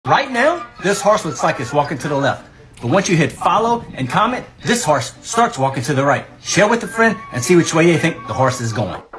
Right now, this horse looks like it's walking to the left. But once you hit follow and comment, this horse starts walking to the right. Share with a friend and see which way you think the horse is going.